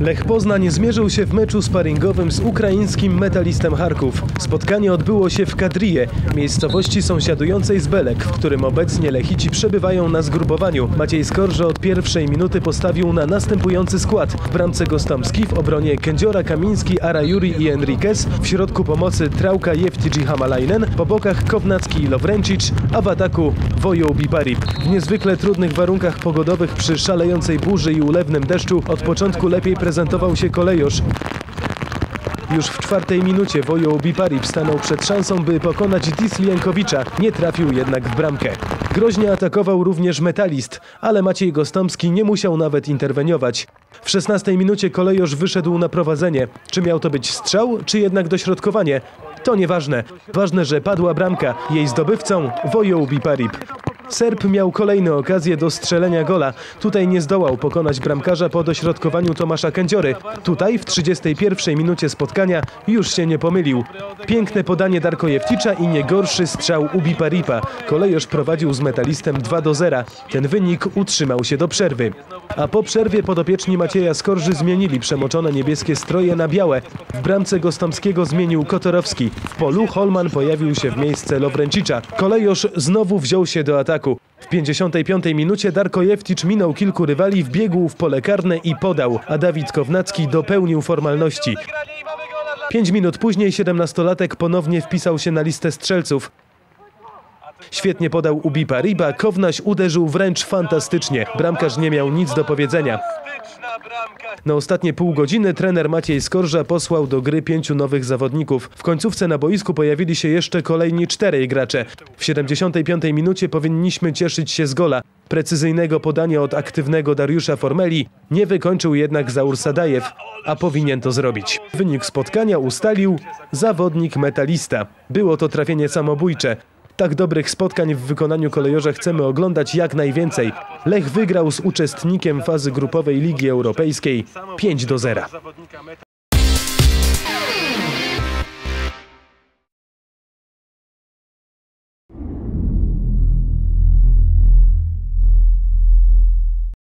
Lech Poznań zmierzył się w meczu sparingowym z ukraińskim Metalistem Charków. Spotkanie odbyło się w Kadrije, miejscowości sąsiadującej z Belek, w którym obecnie Lechici przebywają na zgrupowaniu. Maciej Skorża od pierwszej minuty postawił na następujący skład. W bramce Gostomski, w obronie Kędziora, Kamiński, Arajuri i Enriquez, w środku pomocy Trauka, Jeftic i Hamalainen, po bokach Kownacki i Lovrencic, a w ataku Vojo Biparip. W niezwykle trudnych warunkach pogodowych przy szalejącej burzy i ulewnym deszczu od początku lepiej prezentował się Kolejosz. Już w 4. minucie Vojo Biparip stanął przed szansą, by pokonać Dislijenkowicza. Nie trafił jednak w bramkę. Groźnie atakował również Metalist, ale Maciej Gostomski nie musiał nawet interweniować. W 16. minucie Kolejosz wyszedł na prowadzenie. Czy miał to być strzał, czy jednak dośrodkowanie? To nieważne. Ważne, że padła bramka. Jej zdobywcą Vojo Biparip. Serb miał kolejne okazje do strzelenia gola. Tutaj nie zdołał pokonać bramkarza po dośrodkowaniu Tomasza Kędziory. Tutaj w 31. minucie spotkania już się nie pomylił. Piękne podanie Darko Jefticza i nie gorszy strzał u Biparipa. Kolejosz prowadził z Metalistem 2-0. Ten wynik utrzymał się do przerwy. A po przerwie podopieczni Macieja Skorży zmienili przemoczone niebieskie stroje na białe. W bramce Gostomskiego zmienił Kotorowski. W polu Holman pojawił się w miejsce Lovrencicza. Kolejosz znowu wziął się do ataku. W 55. minucie Darko Jeftic minął kilku rywali, wbiegł w pole karne i podał, a Dawid Kownacki dopełnił formalności. 5 minut później 17-latek ponownie wpisał się na listę strzelców. Świetnie podał u Biparipa, Kownaś uderzył wręcz fantastycznie. Bramkarz nie miał nic do powiedzenia. Na ostatnie pół godziny trener Maciej Skorża posłał do gry 5 nowych zawodników. W końcówce na boisku pojawili się jeszcze kolejni 4 gracze. W 75. minucie powinniśmy cieszyć się z gola. Precyzyjnego podania od aktywnego Dariusza Formeli nie wykończył jednak Zaur Sadajew, a powinien to zrobić. Wynik spotkania ustalił zawodnik Metalista. Było to trafienie samobójcze. Tak dobrych spotkań w wykonaniu Kolejorza chcemy oglądać jak najwięcej. Lech wygrał z uczestnikiem fazy grupowej Ligi Europejskiej 5-0.